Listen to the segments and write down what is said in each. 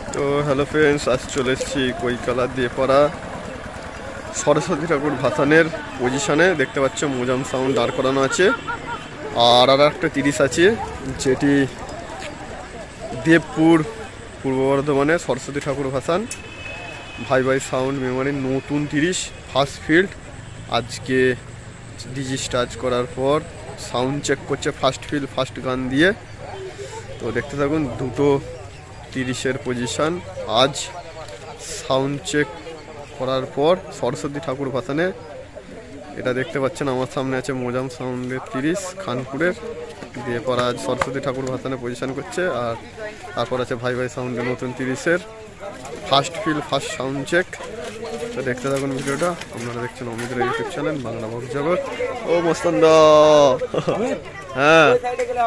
তো hello friends, আজ চলে এসেছি কৈকালা দিয়েপাড়া সরস্বতী ঠাকুর ভাসানের পজিশনে। দেখতে পাচ্ছ মোজাম সাউন্ড দাঁড় করানো আছে, আর একটা 30 আছে, যেটি দেবপুর পূর্ব বর্ধমানে সরস্বতী ঠাকুর ভাসান। ভাই ভাই সাউন্ড মেমারির নতুন 30 ফার্স্ট ফিল্ড। আজকে ডিজি স্টার্ট করার পর সাউন্ড চেক করছে ফার্স্ট ফিল্ড ফার্স্ট গান দিয়ে। তো দেখতে থাকুন, দুটো 30-এর পজিশন আজ সাউন্ড চেক করার পর সরস্বতী ঠাকুর ভাসানে। এটা দেখতে পাচ্ছেন আমার সামনে আছে মোজাম সাউন্ডের 30 খানপুরের দিয়ে পর আজ সরস্বতী ঠাকুর ভাসানে পজিশন করছে। আর তারপর আছে ভাই ভাই সাউন্ডের নতুন 30-এর first field first sound check. তো দেখতে থাকুন ভিডিওটা। আপনারা দেখছেন অমিতের ইউটিউব চ্যানেল বাংলা ভক্ত জগৎ। ও মস্তন্দ, হ্যাঁ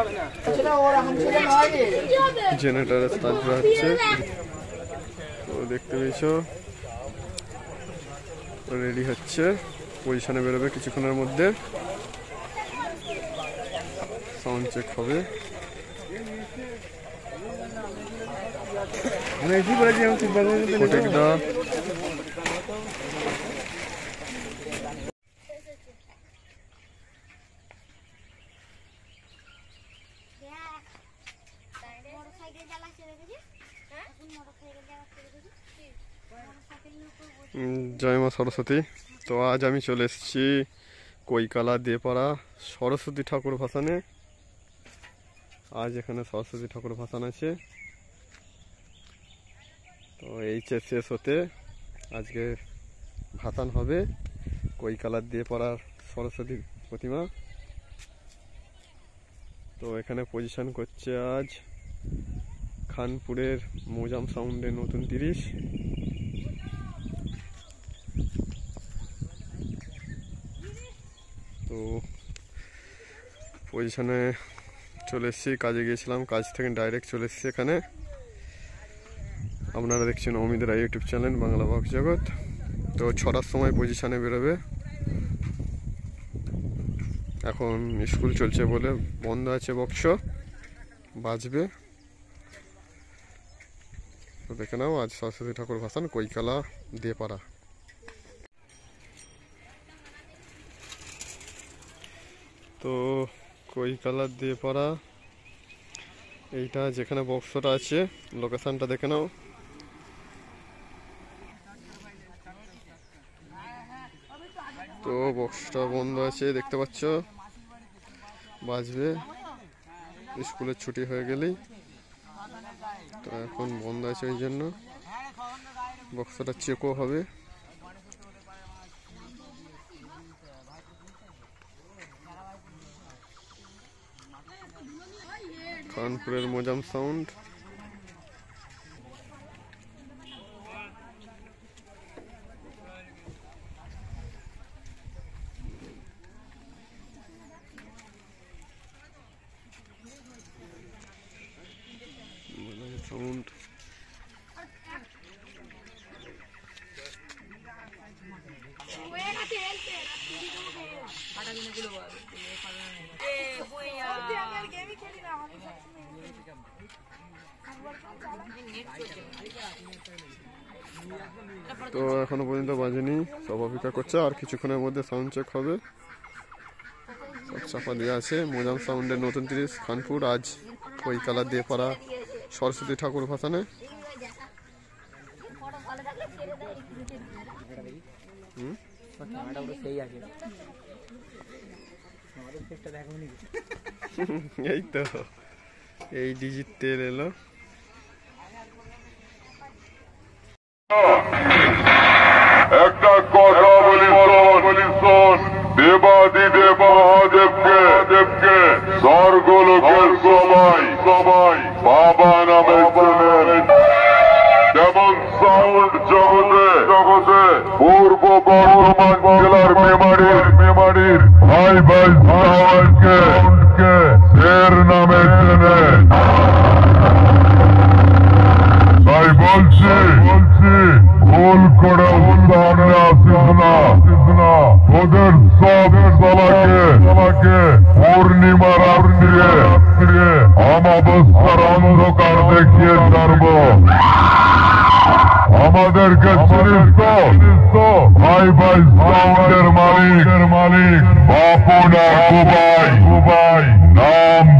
জেনারেটার স্টার্ট হচ্ছে। তো দেখতে পেয়েছো রেডি হচ্ছে, পজিশনে বেরোবে কিছুক্ষণের মধ্যে, সাউন্ড চেক হবে। জয় মা সরস্বতী। তো আজ আমি চলে এসেছি কৈকালা দিয়েপাড়া সরস্বতী ঠাকুর ভাসানে। আজ এখানে সরস্বতী ঠাকুর ভাসান আছে। তো এইচএস শেষ হতে আজকে ভাসান হবে কৈকালা দিয়েপাড়ার সরস্বতী প্রতিমা। তো এখানে পজিশন করছে আজ খানপুরের মোজাম সাউন্ডের নতুন 30। তো পজিশনে চলে এসেছি, কাজে গিয়েছিলাম, কাজ থেকে ডাইরেক্ট চলে এসেছি এখানে। আপনারা দেখছেন অমিতের ইউটিউব চ্যানেল বাংলা ভক্ত জগৎ। তো 6টার সময় পজিশনে বেরোবে। এখন স্কুল চলছে বলে বন্ধ আছে, বক্স বাজবে। তো দেখে নাও আজ সরস্বতী ঠাকুর ভাসান কৈকালা দিয়েপাড়া। তো কৈকালা দিয়েপাড়া এইটা যেখানে বক্সটা আছে, লোকেশনটা দেখে নাও। তো বক্সটা বন্ধ আছে দেখতে পাচ্ছ, বাজবে স্কুলের ছুটি হয়ে গেলেই। তো এখন বন্ধ আছে, ওই জন্য বক্সটা চেকও হবে। কানপুরের মোজাম সাউন্ড। সাউন্ড তো এখনো পর্যন্ত বাজেনি, সব অপেক্ষা করছে, আর কিছুক্ষণের মধ্যে সাউন্ড চেক হবে। সব চাপা দেওয়া আছে। মোজাম সাউন্ডের নতুন 30 খানপুর আজ কৈকালা দিয়েপাড়া সরস্বতী ঠাকুর ভাসানে। এই তো এই ডিজিট তেল এলো। একটা কথা বলি শোন, দেবাদিদেব মহাদেবকে স্বর্গলোকের সবাই বাবা নামে চেনেন। যেমন সাউন্ড জগতে পূর্ব বর্ধমান জেলার মেমারির ভাই ভাই সাউন্ডকে এর নামে চেনেন। তাই বলছি ভুল করে সামনে আসিস না। ওদের সব সবাকে পূর্ণিমা রাত্রিরে অমাবস্যার অন্ধকার আমাদেরকে চিনিস তো ভাই ভাই সাউন্ডের মালিক বাপু না কুবাই নাম